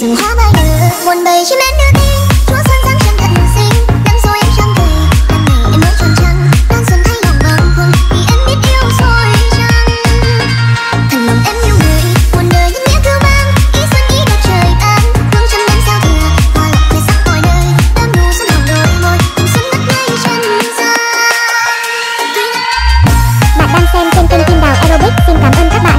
rừng hoa bay nở buồn bầy chim én đưa tin chúa xuân giáng chân tận sinh năm rồi em trăng cười năm này em mới tròn trăng đang xuân thay lòng bâng khuâng vì em biết yêu rồi chăng thầm lòng em yêu người buồn đời những nghĩa cưu mang ý xuân ý đẹp trời ban hương trăm năm sao thừa hoa lộc về sắc mọi nơi đơm nụ xuân hồng đôi môi tình xuân ngất ngây chân gian. Bạn đang xem trên kênh Kim Đào Aerobic, xin cảm ơn các bạn.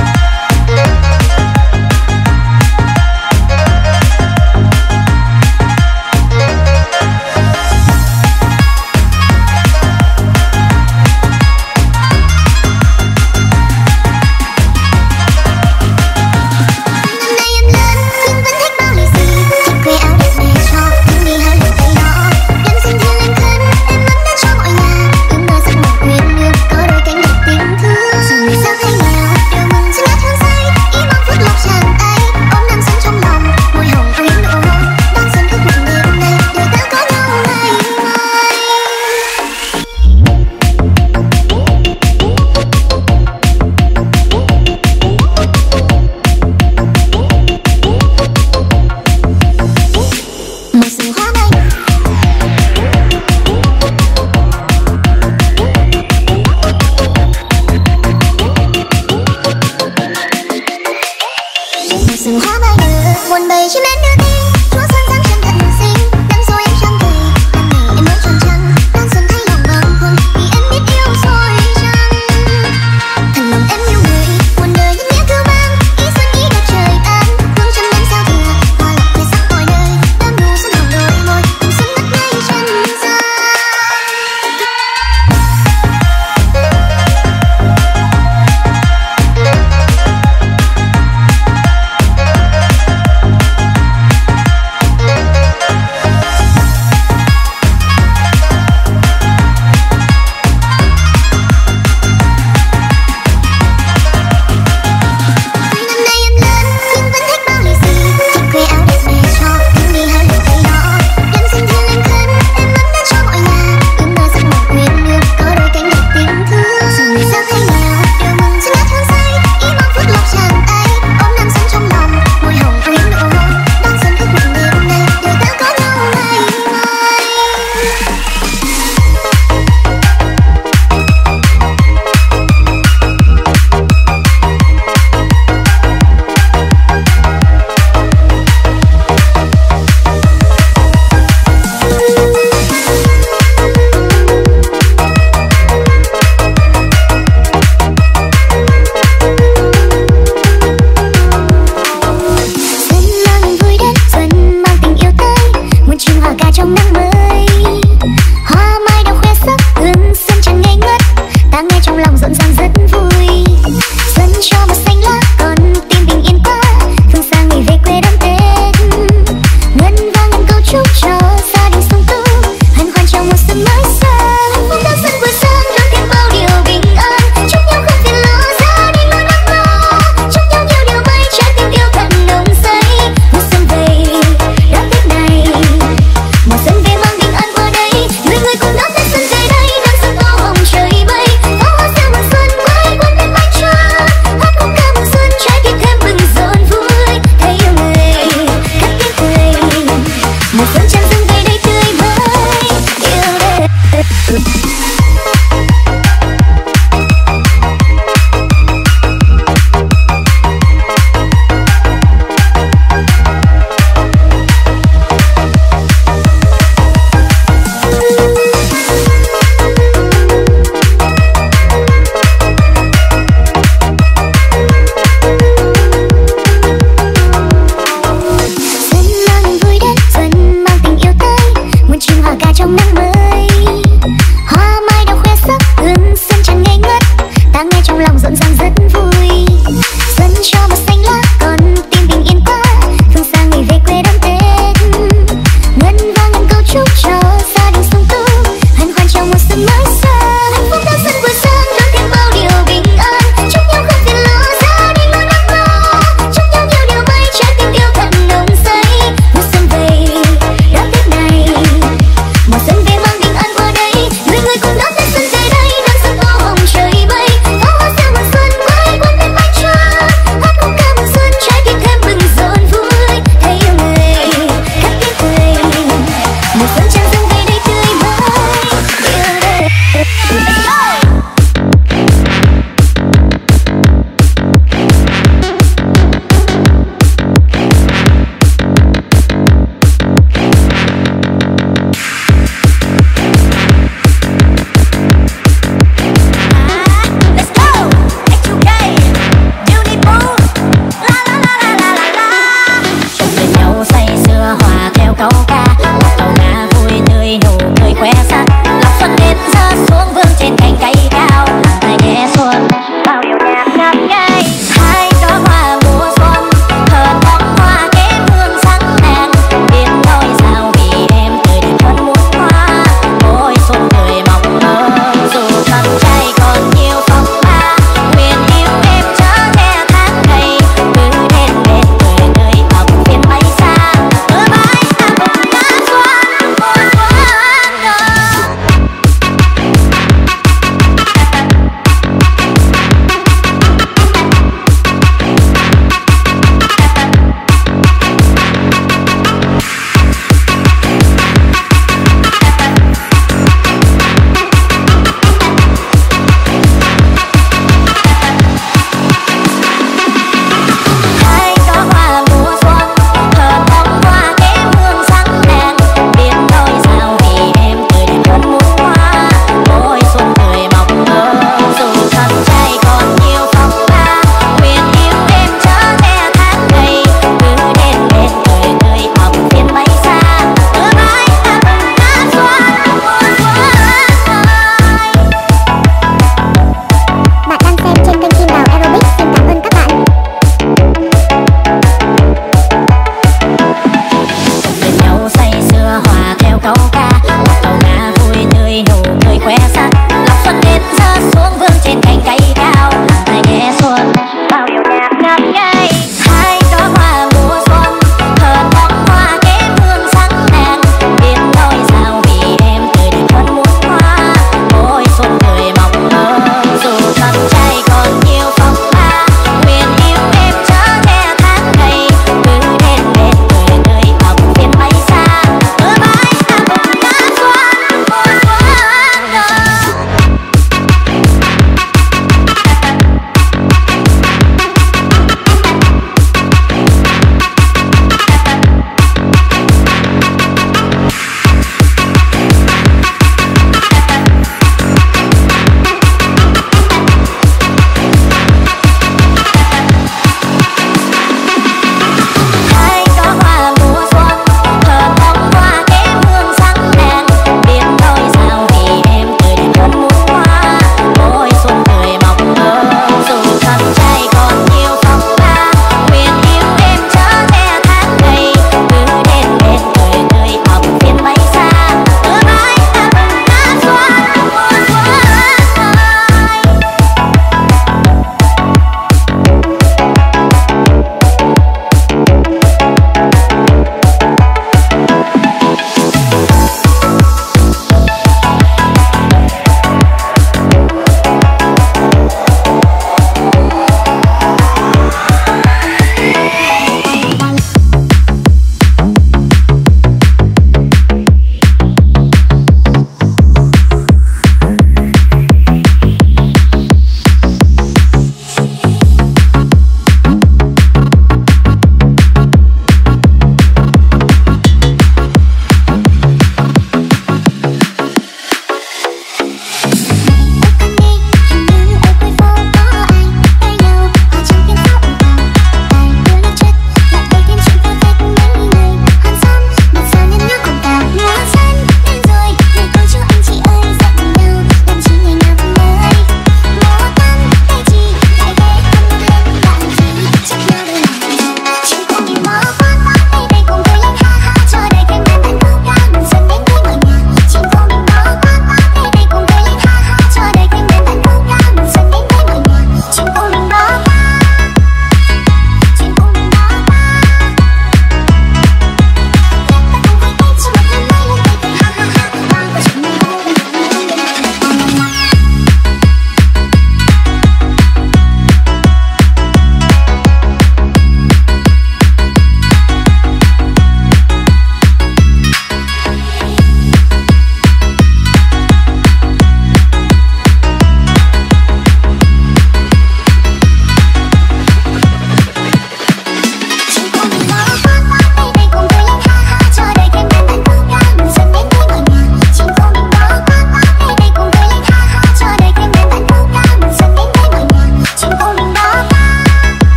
Rừng hoa bay nở buồn bầy chim én đưa tin chúa xuân giáng chân tận sinh năm rồi em trăng cười năm này em mới tròn trăng đang xuân thay lòng bâng khuâng vì em biết yêu rồi chăng thầm lòng em yêu người buồn đời những nghĩa cưu mang ý xuân ý đẹp trời ban hương trăm năm sao thừa hoa lộc về sắc mọi nơi đơm nụ xuân hồng đôi môi tình xuân ngất ngây chân gian.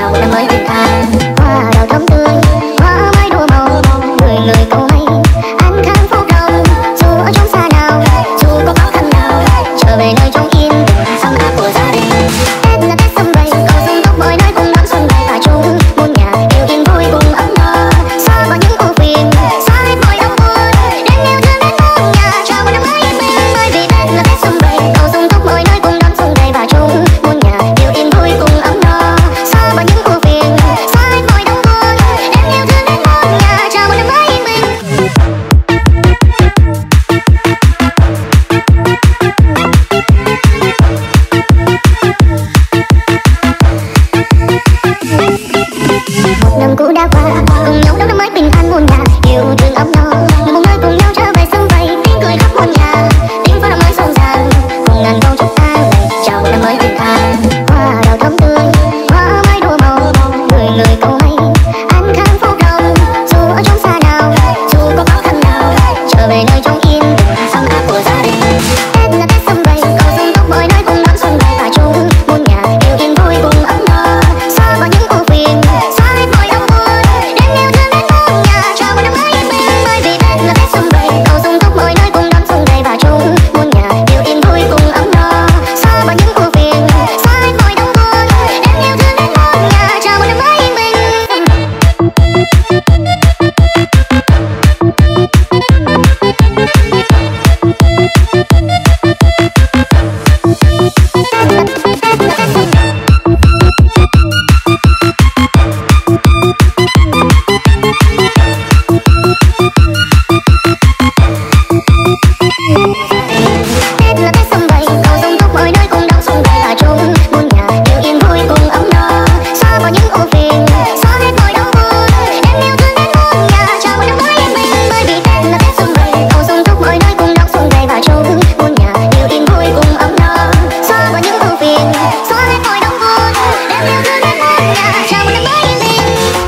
chào một năm mới bình an. Hoa đào thắm tươi, hoa mai đua màu, người người cầu may an khang phúc đồng. Dù ở chốn xa nào, dù có khó khăn nào, trở về nơi chốn yên bình ấm áp của gia đình. Tết là Tết sum vầy, cầu dung túc mọi nơi cùng đón xuân về và chung muôn nhà đều yên vui cùng ấm no. Xóa bỏ những ưu phiền, xóa hết mọi đau buồn, đem yêu thương đến muôn nhà chào một năm mới yên bình. Bởi vì Tết là Tết sum vầy, cầu dung túc mọi nơi cùng đón xuân về và chung muôn nhà đều yên vui cùng ấm no. Xóa bỏ những ưu phiền, xóa hết mọi đau buồn, đem yêu thương đến muôn nhà chào một năm mới yên bình. Một năm cũ đã qua, cùng nhau đón năm mới bình an muôn nhà yêu thương ấm no. Người một nơi cùng nhau trở về sum vầy, tiếng cười khắp muôn nhà, tiếng pháo năm mới rộn ràng, cùng ngàn câu chúc an lành chào một năm mới bình an. Hoa đào thắm tươi, hoa mai đua màu, người người cầu may an khang phúc đồng. Dù ở chốn xa nào, dù có khó khăn nào, trở về nơi chốn yên bình ấm áp của gia đình. Tết là Tết sum vầy, cầu dung túc mọi nơi cùng đón xuân về và chung muôn nhà đều yên vui cùng ấm no. Xóa bỏ những ưu phiền, xóa hết mọi đau buồn, đem yêu thương đến muôn nhà chào một năm mới yên bình. Bởi vì Tết là Tết sum vầy, cầu dung túc mọi nơi cùng đón xuân về và chung muôn nhà đều yên vui cùng ấm no. Xóa bỏ những ưu phiền, xóa hết mọi đau buồn, đem yêu thương đến muôn nhà chào một năm mới yên bình. Tết là Tết sum vầy, cầu dung túc mọi nơi cùng đón xuân về và chung muôn nhà đều yên vui cùng ấm no. Xóa bỏ những ưu phiền, xóa hết mọi đau buồn, đem yêu thương đến muôn nhà chào một năm mới yên bình. Bởi vì Tết là Tết sum vầy, cầu dung túc mọi nơi cùng đón xuân về và chung muôn nhà đều yên vui cùng ấm no. Xóa bỏ những ưu phiền, xóa hết mọi đau buồn, đem yêu thương đến muôn nhà chào một năm mới yên bình.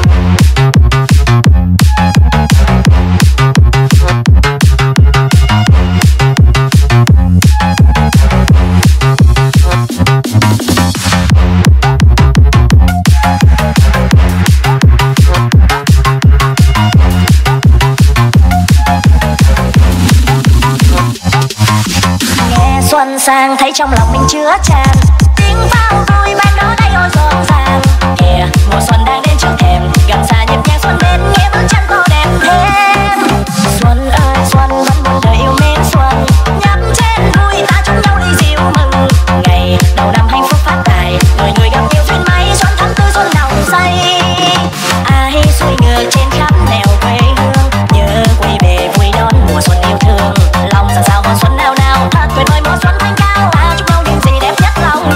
Nghe xuân sang thấy trong lòng mình chứa tràn tiếng pháo vui ban đó đây ôi rộn ràng. Kìa mùa xuân đang đến trước thềm, gần xa nhịp nhàng xuân đến nghe bước chân cô đẹp thêm. Xuân ơi xuân vẫn muôn đời yêu mến xuân, nhấp chén vui ta chung nhau đi rượu mừng. Ngày đầu năm hạnh phúc phát tài, người người gặp nhiều duyên may, xuân tháng tư xuân đồng say. Ai xuôi ngược trên khắp nẻo quê hương, nhớ quay về vui đón mùa xuân yêu thương. Lòng dần sao mùa xuân nào nào, thật tuyệt vời mùa xuân thanh cao, ta chúc nhau những gì đẹp nhất lòng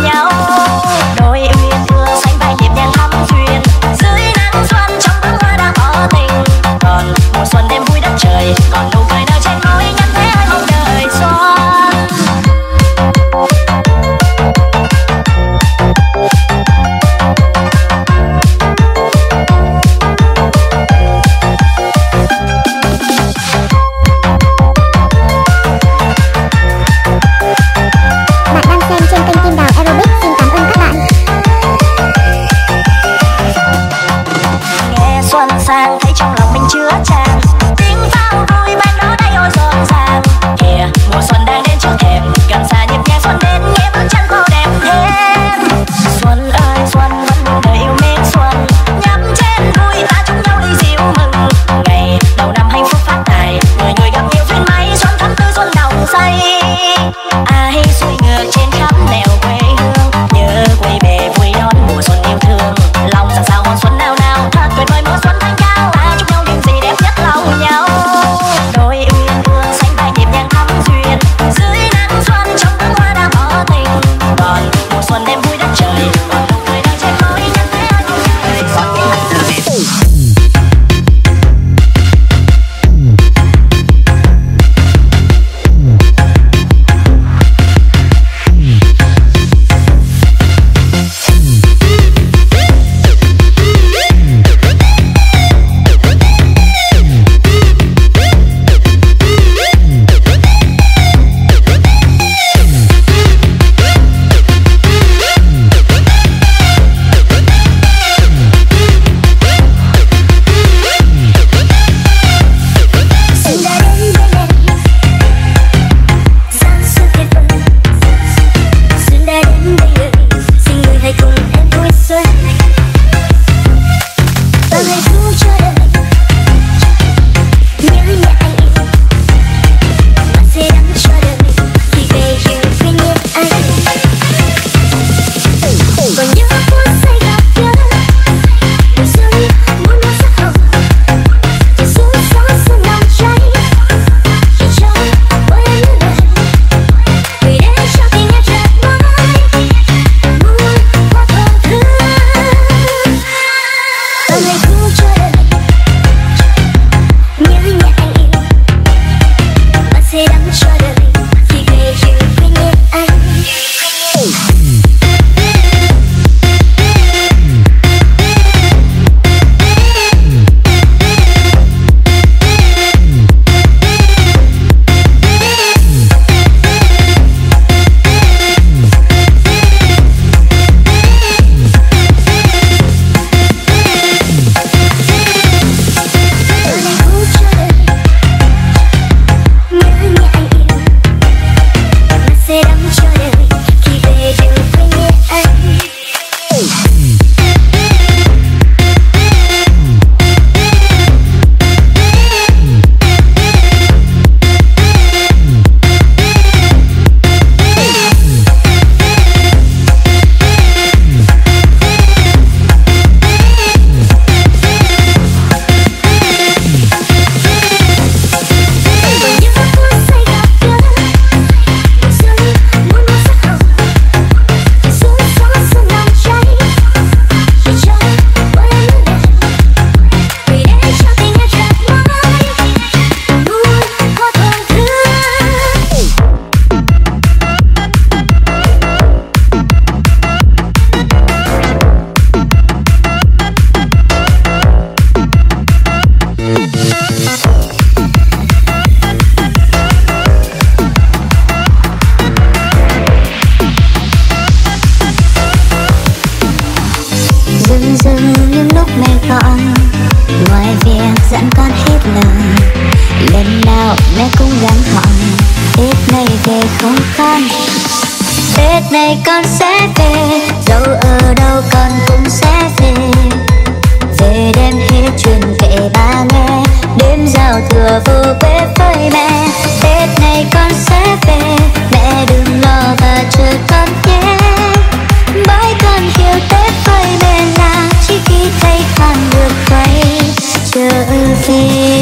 những lúc mẹ gọi, ngoài việc dặn con hết lời, lần nào mẹ cũng gắng hỏi Tết này về không con. Tết này con sẽ về, dẫu ở đâu con cũng sẽ về. Về đêm hết chuyện kể ba nghe, đêm giao thừa vô quê với mẹ. Tết này con sẽ về, mẹ đừng lo và chờ con nhé. Bởi con hiểu Tết với mẹ là chỉ khi thấy con được quay trở về.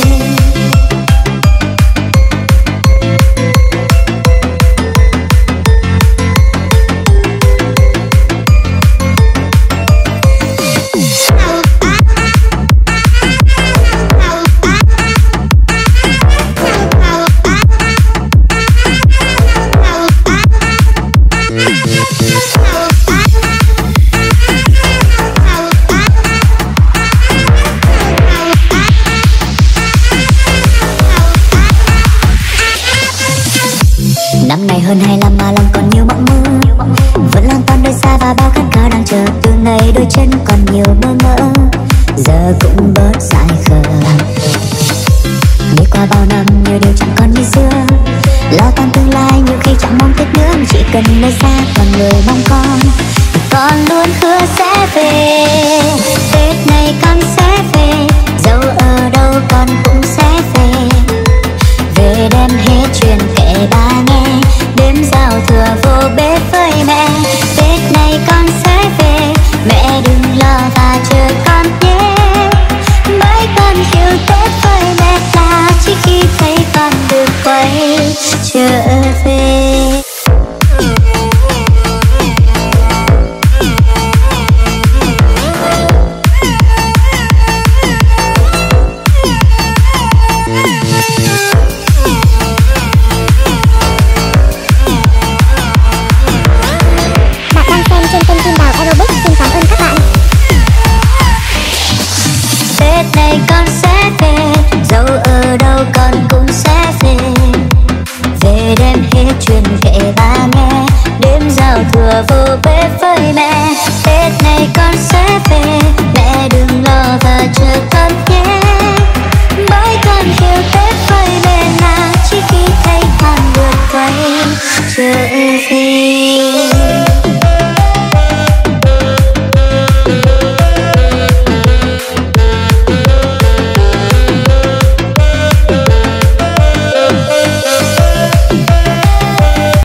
Năm nay hơn 25 mà lòng còn nhiều mộng mơ, vẫn lang toàn đời xa và bao khát khao đang chờ. Từ ngày đôi chân còn nhiều bơ ngỡ, giờ cũng bớt dại khờ. Đi qua bao năm nhiều điều chẳng còn như xưa, lo toan tương lai nhiều khi chẳng mong Tết nữa. Chỉ cần nơi xa còn người mong con luôn hứa sẽ về. Tết này con sẽ về, dẫu ở đâu con cũng sẽ về. Về đem hết chuyện kể ba nghe, đêm giao thừa vô bếp với mẹ. Tết này con sẽ về, mẹ đừng lo và chờ con nhé. Bởi con hiểu Tết với mẹ là chỉ khi thấy con được quay trở về. Trên kênh Kim Đào Aerobic xin cảm ơn các bạn. Tết này con sẽ về, dẫu ở đâu con cũng sẽ về. Về đêm hết chuyện kể ba nghe, đêm giao thừa vô bếp với mẹ. Tết này con sẽ về,